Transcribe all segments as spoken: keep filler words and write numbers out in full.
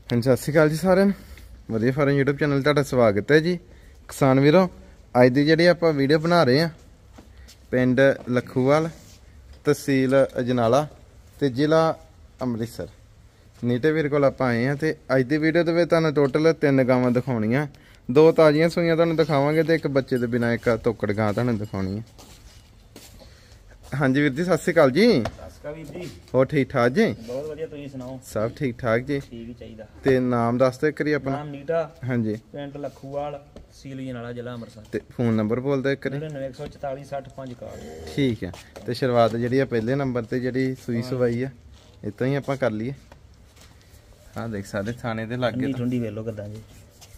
हाँ सत श्री अकाल जी सारिਆਂ ਨੂੰ ਵਧੀਆ ਫਾਰਮ यूट्यूब चैनल ਤੁਹਾਡਾ ਸਵਾਗਤ है जी। किसान ਵੀਰੋ ਅੱਜ ਦੀ ਜਿਹੜੀ ਆਪਾਂ ਵੀਡੀਓ ਬਣਾ ਰਹੇ ਆ ਪਿੰਡ ਲੱਖੂਵਾਲ ਤਹਿਸੀਲ ਅਜਨਾਲਾ ਤੇ ਜ਼ਿਲ੍ਹਾ ਅੰਮ੍ਰਿਤਸਰ ਨੀਟੇ ਵੀਰ ਕੋਲ ਆਪਾਂ ਆਏ ਆ ਤੇ ਅੱਜ ਦੀ ਵੀਡੀਓ ਦੇ ਵਿੱਚ ਤੁਹਾਨੂੰ ਟੋਟਲ ਤਿੰਨ ਗਾਵਾਂ ਦਿਖਾਉਣੀਆਂ। ਦੋ ਤਾਜ਼ੀਆਂ ਸੂਈਆਂ ਤੁਹਾਨੂੰ ਦਿਖਾਵਾਂਗੇ ਤੇ ਇੱਕ ਬੱਚੇ ਦੇ ਬਿਨਾਂ ਇੱਕ ਤੋਕੜ ਗਾਂ ਤੁਹਾਨੂੰ ਦਿਖਾਉਣੀ ਹੈ। हाँ जी वीर जी सत श्री अकाल जी। हो ठीक ठाक जी? बहुत वधिया, तुसीं सुनाओ? सब ठीक ठाक जी। ठीक ही चाहिदा। ते नाम दस दो करी अपना। नाम नीटा। हाँ जी। पिंड लखूवाल तहसील अजनाला जिला अमृतसर। ते फोन नंबर बोल दो करी। नौ एक सौ चौतालीस साठ पाँच इकाठ। ठीक है। ते शुरुआत जिहड़ी है पहले नंबर ते जिहड़ी सूई सवाई है इतों ही आपां कर लईए। हाँ देख सकदे थाने दे लागे ठंडी वेलो किदां जी।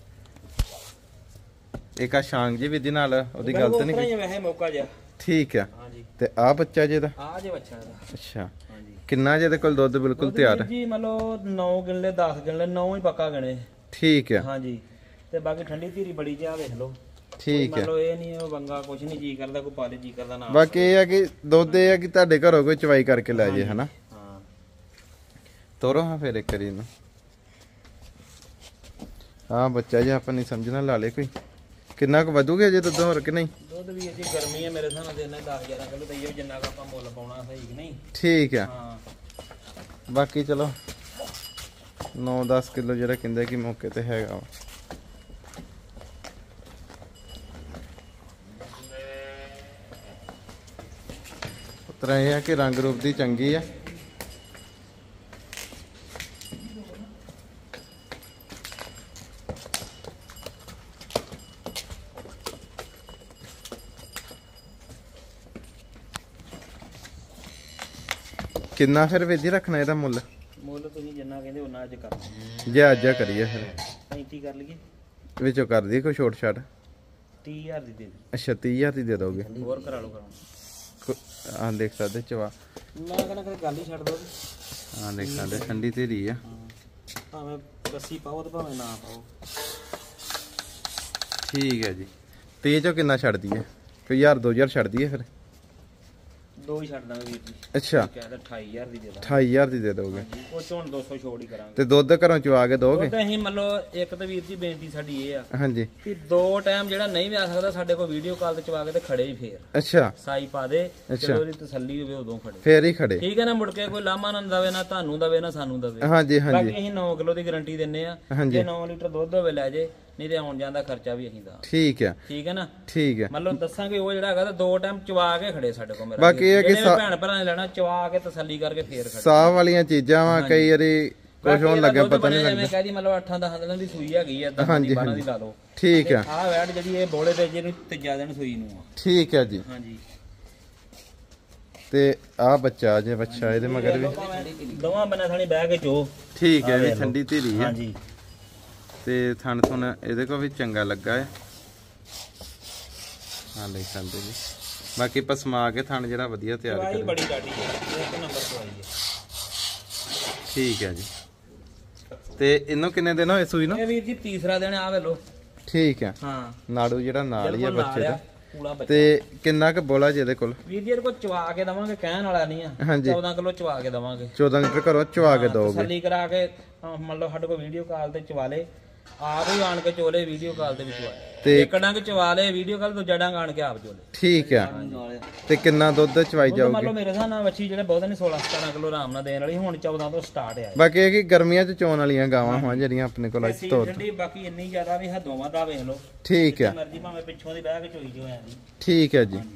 एक आ शांग जी विधि नाल ओदी गल ते नहीं वैसे मौका जा। ठीक है। हाँ जी। ते आ बच्चा जे दा? आ जे बच्चा दा। अच्छा। हाँ जी। किन्ना जे दे कोल दुध बिल्कुल तैयार है जी? मतलब नौ गिनले दस गिनले नौ ही पक्का गणे। ठीक है। हाँ जी। ते बाकी ठंडी धीरी बड़ी जा देख लो। ठीक है। मतलब ये नहीं बंगा कुछ नहीं जी करदा, कोई पाले जी करदा ना। बाकी ये है कि दुध ये है कि ਤੁਹਾਡੇ ਘਰੋਂ ਕੋਈ ਚਵਾਈ ਕਰਕੇ ਲੈ ਜੇ ਹਨਾ। ਹਾਂ ਤੋਰੋ ਹਾਂ ਫਿਰ ਇੱਕ ਵਾਰੀ ਨੂੰ। ਹਾਂ ਬੱਚਾ ਜੀ ਆਪਾਂ ਨਹੀਂ ਸਮਝਣਾ ਲਾ ਲੇ ਕੋਈ ਕਿੰਨਾ ਕੁ ਵਧੂਗਾ ਜੇ ਦੁੱਧ ਹੋਰ ਕਿ ਨਹੀਂ? ਦੁੱਧ ਵੀ ਜੀ ਗਰਮੀ ਹੈ ਮੇਰੇ ਹਿਸਾਬ ਨਾਲ ਦੇਣਾ ਦਸ ਗਿਆਰਾਂ ਕਿਲੋ ਦਈਏ ਜਿੰਨਾ ਕ ਆਪਾਂ ਮੁੱਲ ਪਾਉਣਾ ਸਹੀ ਕਿ ਨਹੀਂ। ਠੀਕ ਹੈ। ਹਾਂ ਬਾਕੀ ਚਲੋ ਨੌ ਦਸ ਕਿਲੋ ਜਿਹੜਾ ਕਹਿੰਦੇ ਕਿ ਮੌਕੇ ਤੇ ਹੈਗਾ ਵਾ। ਉਤਰਾ ਇਹ ਹੈ ਕਿ ਰੰਗ ਰੂਪ ਦੀ ਚੰਗੀ ਆ। किन्ना फिर विधि रखना ਇਹਦਾ ਮੁੱਲ? ਮੁੱਲ ਤੁਸੀਂ ਜਿੰਨਾ ਕਹਿੰਦੇ ਉਹਨਾਂ ਅੱਜ ਕਰ ਲਓ। ਜੇ ਅੱਜ ਕਰੀਏ ਫਿਰ ਪੈਂਤੀ ਕਰ ਲਈਏ ਵਿੱਚੋਂ ਕਰ ਦਈਏ ਕੋਈ ਛੋਟ ਛਾਟ? ਤੀਹ ਹਜ਼ਾਰ ਦੀ ਦੇ ਦੇ। ਅੱਛਾ ਤੀਹ ਹਜ਼ਾਰ ਦੀ ਦੇ ਦੋਗੇ? ਹੋਰ ਕਰਾ ਲਓ ਕਰਾਉਣਾ। ਹਾਂ ਦੇਖ ਸਕਦੇ ਚਵਾ ਮੈਂ ਕਹਿੰਦਾ ਕਦੇ ਗੱਲ ਹੀ ਛੱਡ ਦੋ। ਹਾਂ ਦੇਖ ਸਕਦੇ ਠੰਡੀ ਤੇਰੀ ਆ। ਭਾਵੇਂ ਕੱਸੀ ਪਾਓ ਤੇ ਭਾਵੇਂ ਨਾ ਪਾਓ। ਠੀਕ ਹੈ ਜੀ। ਤੀਹ ਚੋਂ ਕਿੰਨਾ ਛੱਡ ਦਈਏ? ਕੋਈ ਹਜ਼ਾਰ ਦੋ ਹਜ਼ਾਰ ਛੱਡ ਦਈਏ ਫਿਰ? ਦੋ ਹੀ ਛੱਡ ਦਾਂਗੇ ਵੀਰ ਜੀ। ਅੱਛਾ ਕਹਿੰਦਾ ਅਠਾਈ ਹਜ਼ਾਰ ਦੀ ਦੇ ਦਾਂਗੇ। ਅਠਾਈ ਹਜ਼ਾਰ ਦੀ ਦੇ ਦੋਗੇ? ਉਹ ਚੋਂ ਦੋ ਸੌ ਛੋੜ ਹੀ ਕਰਾਂਗੇ। ਤੇ ਦੁੱਧ ਘਰੋਂ ਚਵਾ ਕੇ ਦੋਗੇ? ਉਹ ਤਾਂ ਅਸੀਂ ਮਤਲਬ ਇੱਕ ਤਾਂ ਵੀਰ ਜੀ ਬੇਨਤੀ ਸਾਡੀ ਇਹ ਆ ਹਾਂਜੀ ਕਿ ਦੋ ਟਾਈਮ ਜਿਹੜਾ ਨਹੀਂ ਵੀ ਆ ਸਕਦਾ ਸਾਡੇ ਕੋਲ ਵੀਡੀਓ ਕਾਲ ਤੇ ਚਵਾ ਕੇ ਤੇ ਖੜੇ ਹੀ ਫੇਰ ਅੱਛਾ ਸਾਈ ਪਾ ਦੇ ਜਦੋਂ ਉਹਦੀ ਤਸੱਲੀ ਹੋਵੇ ਉਦੋਂ ਖੜੇ ਫੇਰ ਹੀ ਖੜੇ। ਠੀਕ ਹੈ ਨਾ। ਮੁੜ ਕੇ ਕੋਈ ਲਾਮਾ ਨਾ ਦਵੇ ਨਾ ਤੁਹਾਨੂੰ ਦਵੇ ਨਾ ਸਾਨੂੰ ਦਵੇ। ਹਾਂਜੀ ਹਾਂਜੀ। ਬਾਕੀ ਅਸੀਂ ਨੌ ਕਿਲੋ ਦੀ ਗਾਰੰਟੀ ਦਿੰਨੇ ਆ। ਜੇ ਨੌ ਲੀਟਰ ਦੁੱਧ ਹੋਵੇ ਲੈ ਜੇ, ਨਹੀਂ ਤੇ ਆਉਣ ਜਾਣ ਦਾ ਖਰਚਾ ਵੀ ਅਸੀਂ ਦਾ। ਠੀਕ ਹੈ। ਠੀਕ ਹੈ ਨਾ। ਠੀਕ ਹੈ। ਮਤਲਬ ਦੱਸਾਂਗੇ ਉਹ ਜਿਹੜਾ ਹੈਗਾ ਤਾਂ ਦੋ ਟਾਈਮ ਚਵਾ ਕੇ ਖੜੇ ਸਾਡੇ ਕੋਲ। ਮੇਰਾ ਬਾਕੀ ਇਹ ਕਿ ਭੈਣ ਭਰਾ ਨੇ ਲੈਣਾ ਚਵਾ ਕੇ ਤਸੱਲੀ ਕਰਕੇ ਫੇਰ ਖੜੇ। ਸਾਹ ਵਾਲੀਆਂ ਚੀਜ਼ਾਂ ਵਾ ਕਈ ਵਾਰੀ ਕੁਝ ਹੋਣ ਲੱਗਾ ਪਤਾ ਨਹੀਂ ਲੱਗਦਾ। ਮੈਂ ਕਹਦੀ ਮਤਲਬ ਅੱਠਾਂ ਦਸਾਂ ਦਿਨਾਂ ਦੀ ਸੂਈ ਹੈਗੀ ਆ। ਦਸ ਦੀ ਬਾਰਾਂ ਦੀ ਲਾ ਲਓ। ਠੀਕ ਹੈ। ਆਹ ਵੈਟ ਜਿਹੜੀ ਇਹ ਬੋਲੇ ਤੇ ਜਿਹਨੂੰ ਤੀਜਾ ਦਿਨ ਸੂਈ ਨੂੰ ਆ। ਠੀਕ ਹੈ ਜੀ। ਹਾਂਜੀ। ਤੇ ਆ ਬੱਚਾ ਜੇ ਬੱਚਾ ਇਹਦੇ ਮਗਰ ਵੀ ਦੋਵਾਂ ਬੰਨੇ ਥਾਣੀ ਬਹਿ ਕੇ ਚੋ। ਠੀਕ ਹੈ ਜੀ। ਠੰਡੀ ਧੀਰੀ ਹੈ। ਹਾਂਜੀ। ਤੇ ਥਣ ਥਣ ਇਹਦੇ ਕੋਲ ਵੀ ਚੰਗਾ ਲੱਗਾ ਹੈ। ਹਾਂ ਦੇਖ ਸਕਦੇ ਜੀ। ਬਾਕੀ ਪਸਮਾ ਕੇ ਥਣ ਜਿਹੜਾ ਵਧੀਆ ਤਿਆਰ ਕਰੇ। ਬੜੀ ਡਾਟੀ ਹੈ। ਇੱਕ ਨੰਬਰ ਸਵਾਈ ਹੈ। ਠੀਕ ਹੈ ਜੀ। ਤੇ ਇਹਨੂੰ ਕਿੰਨੇ ਦਿਨ ਹੋਏ ਸੂਈ ਨੂੰ? ਇਹ ਵੀਰ ਜੀ ਤੀਸਰਾ ਦਿਨ ਆ ਵੇ ਲੋ। ਠੀਕ ਹੈ। ਹਾਂ ਨਾੜੂ ਜਿਹੜਾ ਨਾਲ ਹੀ ਆ ਬੱਚੇ ਦਾ। ਪੂਲਾ ਬੱਚਾ। ਤੇ ਕਿੰਨਾ ਕੁ ਬੋਲਾ ਜਿਹਦੇ ਕੋਲ? ਵੀਰ ਜੀ ਇਹਦੇ ਕੋਲ ਚਵਾ ਕੇ ਦਵਾਂਗੇ, ਕਹਿਣ ਵਾਲਾ ਨਹੀਂ ਆ। ਹਾਂਜੀ। ਚੌਦਾਂ ਕਿਲੋ ਚਵਾ ਕੇ ਦਵਾਂਗੇ। ਚੌਦਾਂ ਲੀਟਰ ਘਰੋਂ ਚਵਾ ਕੇ ਦੋਗੇ? ਤਸੱਲੀ ਕਰਾ ਕੇ ਮੰਨ ਲਓ ਸਾਡੇ ਕੋਲ ਵੀਡੀਓ ਕਾਲ ਤੇ ਚਵਾ ਲੇ, ਆਪ ਹੀ ਆਣ ਕੇ ਚੋਲੇ ਵੀਡੀਓ ਕਾਲ ਤੇ ਵੀ ਚਵਾਏ। ਤੇ ਇੱਕ ਡੰਗ ਚਵਾ ਲੇ ਵੀਡੀਓ ਕਾਲ, ਦੂਜਾ ਡੰਗ ਆਣ ਕੇ ਆਪ ਚੋਲੇ। ਠੀਕ ਹੈ। ਤੇ ਕਿੰਨਾ ਦੁੱਧ ਚਵਾਈ ਜਾਊਗੀ? ਮੰਨ ਲਓ ਮੇਰੇ ਹਿਸਾਬ ਨਾਲ ਵੱਛੀ ਜਿਹੜੇ ਬਹੁਤ ਨੇ ਸੋਲਾਂ ਸਤਾਰਾਂ ਕਿਲੋ ਆਰਾਮ ਨਾਲ ਦੇਣ ਵਾਲੀ ਹੁਣ ਚੌਦਾਂ ਤੋਂ ਸਟਾਰਟ ਆ। ਬਾਕੀ ਇਹ ਕਿ ਗਰਮੀਆਂ ਚ ਚੋਣ ਵਾਲੀਆਂ ਗਾਵਾਂ ਹੋਣ ਜਿਹੜੀਆਂ ਆਪਣੇ ਕੋਲ ਅੱਜ ਤੋਂ। ਠੰਡੀ ਬਾਕੀ ਇੰਨੀ ਜ਼ਿਆਦਾ ਵੀ ਹੱਦੋਂ ਵੱਧ ਆ ਵੇਖ ਲਓ। ਠੀਕ ਹੈ। ਮਰਜ਼ੀ ਭਾਵੇਂ ਪਿੱਛੋਂ ਦੀ ਬਹਿ ਕੇ ਚੋਈ ਜੋ ਆਂਦੀ। ਠੀਕ ਹੈ ਜੀ।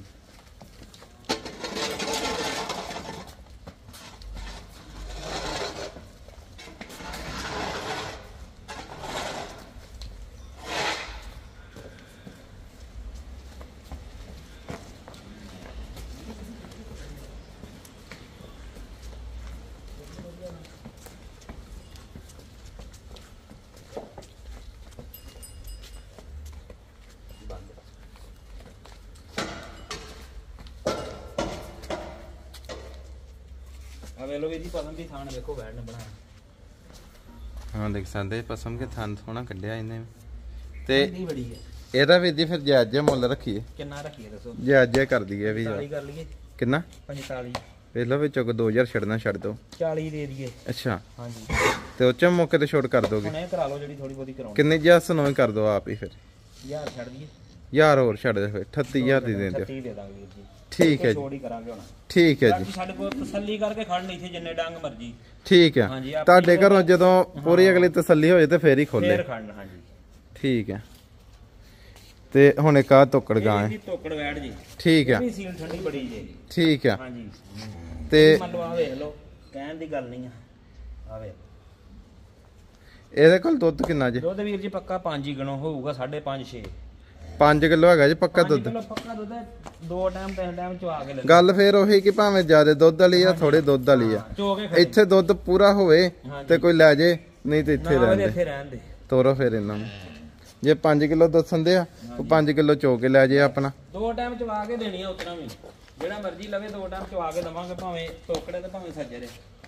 ਆ ਵੇ ਲੋ ਵੀ ਜੀ ਪਸਮ ਦੀ ਥਾਣ ਵੇਖੋ ਵੈੜ ਨੇ ਬਣਾਇਆ। ਹਾਂ ਦੇਖ ਸਕਦੇ ਪਸਮ ਕੇ ਥਣ ਸੋਹਣਾ ਕੱਢਿਆ ਇਹਨੇ। ਤੇ ਇੰਨੀ ਬੜੀ ਹੈ ਇਹਦਾ ਵੀ ਦੀ ਫਿਰ ਜਾਇਜ਼ ਜਿਹਾ ਮੁੱਲ ਰੱਖੀਏ? ਕਿੰਨਾ ਰੱਖੀਏ ਦੱਸੋ? ਜਾਇਜ਼ ਜਿਹਾ ਕਰ ਦਈਏ ਵੀ। ਚਾਲੀ ਕਰ ਲਈਏ। ਕਿੰਨਾ? ਪੰਤਾਲੀ। ਵੇਖ ਲਓ ਵਿੱਚੋਂ ਦੋ ਹਜ਼ਾਰ ਛੱਡਣਾ ਛੱਡ ਦੋ। ਚਾਲੀ ਦੇ ਦਈਏ। ਅੱਛਾ। ਹਾਂਜੀ। ਤੇ ਉਹ ਚ ਮੌਕੇ ਤੇ ਛੋਟ ਕਰ ਦੋਗੇ? ਹੁਣੇ ਕਰਾ ਲਓ ਜਿਹੜੀ ਥੋੜੀ ਬਹੁਤੀ ਕਰਾਉਣੀ। ਕਿੰਨੇ ਜਸ ਨਵੇਂ ਕਰ ਦੋ ਆਪ ਹੀ ਫਿਰ? ਯਾਰ ਛੱਡ ਦਈਏ ਯਾਰ ਹੋਰ ਛੱਡ ਦੇ ਫਿਰ ਅਠੱਤੀ ਹਜ਼ਾਰ ਦੀ ਦੇ ਦਿਓ। ਅਠੱਤੀ ਦੇ ਦਾਂਗੇ ਵੀਰ ਜੀ। ਠੀਕ ਹੈ ਜੀ, ਛੋੜ ਹੀ ਕਰਾਂਗੇ ਹੁਣ। ਠੀਕ ਹੈ ਜੀ। ਸਾਡੇ ਕੋਲ ਤਸੱਲੀ ਕਰਕੇ ਖੜਨ ਇੱਥੇ ਜਿੰਨੇ ਡੰਗ ਮਰਜੀ। ਠੀਕ ਹੈ, ਤੁਹਾਡੇ ਘਰੋਂ ਜਦੋਂ ਪੂਰੀ ਅਗਲੀ ਤਸੱਲੀ ਹੋਏ ਤੇ ਫੇਰ ਹੀ ਖੋਲੇ। ਫੇਰ ਖੜਨ, ਹਾਂਜੀ ਠੀਕ ਹੈ। ਤੇ ਹੁਣ ਇੱਕ ਆ ਤੋਕੜ ਗਾਂ ਹੈ, ਇਹ ਤੋਕੜ ਵੈੜ ਜੀ। ਠੀਕ ਹੈ, ਇਹ ਵੀ ਸੀਲ ਠੰਡੀ ਬੜੀ ਜੀ। ਠੀਕ ਹੈ, ਹਾਂਜੀ। ਤੇ ਮੰਨ ਲਓ ਆ ਵੇਖ ਲਓ, ਕਹਿਣ ਦੀ ਗੱਲ ਨਹੀਂ ਆ। ਆ ਵੇ ਇਹਦੇ ਕੋਲ ਦੁੱਧ ਕਿੰਨਾ ਜੀ? ਦੁੱਧ ਵੀਰ ਜੀ ਪੱਕਾ ਪੰਜ ਹੀ ਗਣੋ ਹੋਊਗਾ, ਸਾਢੇ ਪੰਜ ਛੇ। ਪੰਜ ਕਿਲੋ ਹੈਗਾ ਜੀ ਪੱਕਾ ਦੁੱਧ? ਕਿਲੋ ਪੱਕਾ ਦੁੱਧ ਹੈ, ਦੋ ਟਾਈਮ ਤਿੰਨ ਟਾਈਮ ਚਵਾ ਕੇ ਲੈ। ਗੱਲ ਫੇਰ ਉਹੀ ਕਿ ਭਾਵੇਂ ਜ਼ਿਆਦਾ ਦੁੱਧ ਵਾਲੀ ਆ ਥੋੜੇ ਦੁੱਧ ਵਾਲੀ ਆ, ਚੋ ਕੇ ਖੜੇ। ਇੱਥੇ ਦੁੱਧ ਪੂਰਾ ਹੋਵੇ ਤੇ ਕੋਈ ਲੈ ਜੇ, ਨਹੀਂ ਤੇ ਇੱਥੇ ਰਹਿਣ ਦੇ। ਇੱਥੇ ਰਹਿਣ ਦੇ ਤੋਰੋ ਫੇਰ ਇਹਨਾਂ ਨੂੰ। ਜੇ ਪੰਜ ਕਿਲੋ ਦੱਸਣ ਦੇ ਆ ਉਹ ਪੰਜ ਕਿਲੋ ਚੋ ਕੇ ਲੈ ਜੇ ਆਪਣਾ। ਦੋ ਟਾਈਮ ਚਵਾ ਕੇ ਦੇਣੀ ਆ ਉਤਨਾ ਵੀ, ਜਿਹੜਾ ਮਰਜ਼ੀ ਲਵੇ ਦੋ ਟਾਈਮ ਚਵਾ ਕੇ ਦਵਾਂਗੇ, ਭਾਵੇਂ ਟੋਕੜੇ ਤੇ ਭਾਵੇਂ ਸੱਜਰੇ।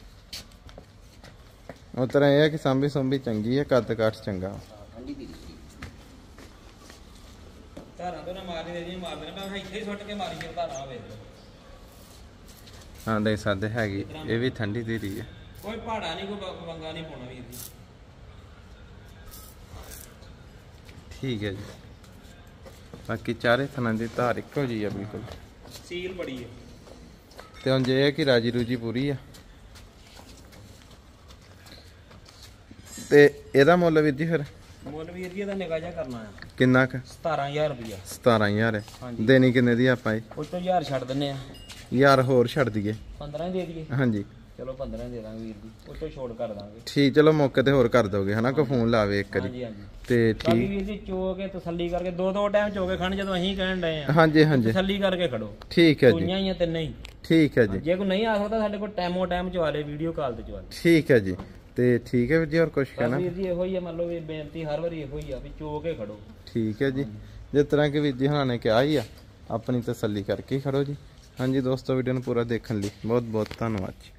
ਉਹ ਤਰ੍ਹਾਂ ਇਹ ਹੈ ਕਿ ਸਾਂਭੀ ਸੁੰਭੀ ਚੰਗੀ ਹੈ, ਕੱਦ ਕਾਠ ਚੰਗਾ। ਧਾਰਾਂ ਤੋਂ ਨਾ ਮਾਰਨੀ ਦੇ ਜੀ, ਮਾਰਦੇ ਨੇ ਮੈਂ ਇੱਥੇ ਹੀ ਸੁੱਟ ਕੇ ਮਾਰੀ ਜੇ ਧਾਰਾਂ। ਆ ਵੇਖ ਲਓ, ਹਾਂ ਦੇ ਸਾਦੇ ਹੈਗੀ, ਇਹ ਵੀ ਠੰਡੀ ਦੀ ਰਹੀ ਹੈ। ਕੋਈ ਪਹਾੜਾ ਨਹੀਂ, ਕੋਈ ਵੰਗਾ ਨਹੀਂ ਪਾਉਣਾ ਵੀਰ ਜੀ। ਠੀਕ ਹੈ ਜੀ। ਬਾਕੀ ਚਾਰੇ ਥਣਾਂ ਦੀ ਧਾਰ ਇੱਕੋ ਜੀ ਆ ਬਿਲਕੁਲ, ਸੀਲ ਬੜੀ ਹੈ। ਤੇ ਹੁਣ ਜੇ ਹੈ ਕਿ ਰਾਜੀ ਰੂਜੀ ਪੂਰੀ ਆ। ਤੇ ਇਹਦਾ ਮੁੱਲ ਵੀਰ ਜੀ ਫਿਰ? ਮੁੱਲ ਵੀਰ ਜੀ ਇਹਦਾ ਨਿਗਾਹ ਜਿਹਾ ਕਰਨਾ ਆ। ਕਿੰਨਾ ਕੁ? ਸਤਾਰਾਂ ਹਜ਼ਾਰ ਰੁਪਇਆ। ਸਤਾਰਾਂ ਹਜ਼ਾਰ ਹੈ। ਦੇਣੀ ਕਿੰਨੇ ਦੀ ਆਪਾਂ? ਉਹ ਤੋਂ ਹਜ਼ਾਰ ਛੱਡ ਦਿੰਨੇ ਆ। ਯਾਰ ਹੋਰ ਛੱਡ ਦਈਏ? ਪੰਦਰਾਂ ਦੇ ਦਈਏ? ਹਾਂਜੀ ਚਲੋ ਪੰਦਰਾਂ ਦੇ ਦਾਂਗੇ ਵੀਰ ਜੀ, ਉਹ ਤੋਂ ਛੋੜ ਕਰ ਦਾਂਗੇ। ਠੀਕ, ਚਲੋ ਮੌਕੇ ਤੇ ਹੋਰ ਕਰ ਦੋਗੇ ਹਨਾ, ਕੋਈ ਫੋਨ ਲਾਵੇ ਇੱਕ ਵਾਰੀ। ਹਾਂਜੀ ਹਾਂਜੀ। ਤੇ ਠੀਕ ਵੀਰ ਜੀ ਚੋ ਕੇ ਤਸੱਲੀ ਕਰਕੇ ਦੋ ਦੋ ਟਾਈਮ ਚੋ ਕੇ ਖਾਣ, ਜਦੋਂ ਅਸੀਂ ਕਹਿਣ ਡਏ ਆ। ਹਾਂਜੀ ਹਾਂਜੀ, ਤਸੱਲੀ ਕਰਕੇ ਖੜੋ। ਠੀਕ ਹੈ ਜੀ। ਦੁਨੀਆਂ ਹੀ ਆ ਤਿੰਨੇ ਹੀ। ਠੀਕ ਹੈ ਜੀ। ਜੇ ਕੋਈ ਨਹੀਂ ਆ ਸਕਦਾ ਸਾਡੇ ਕੋਲ ਟਾਈਮੋ ਟਾਈਮ ਚਵਾ ਲੇ, ਵੀਡੀਓ ਕਾਲ ਤੇ ਚਵਾ ਲੇ। ਠੀਕ ਹੈ ਜੀ। ਤੇ ਠੀਕ ਹੈ ਵੀਰ ਜੀ, ਹੋਰ ਕੁਝ ਕਹਿਣਾ? ਵੀਰ ਜੀ ਇਹੋ ਹੀ ਆ, ਮੰਨ ਲਓ ਵੀ ਬੇਨਤੀ ਹਰ ਵਾਰੀ ਇਹੋ ਹੀ ਆ ਵੀ ਚੋ ਕੇ ਖੜੋ। ਠੀਕ ਹੈ ਜੀ, ਜਿਸ ਤਰ੍ਹਾਂ ਕਿ ਵੀਰ ਜੀ ਹੁਣਾਂ ਨੇ ਕਿਹਾ ਹੀ ਆ, ਆਪਣੀ ਤਸੱਲੀ ਕਰਕੇ ਖੜੋ ਜੀ। ਹਾਂਜੀ ਦੋਸਤੋ, ਵੀਡੀਓ ਨੂੰ ਪੂਰਾ ਦੇਖਣ ਲਈ ਬਹੁਤ ਬਹੁਤ ਧੰਨਵਾਦ ਜੀ।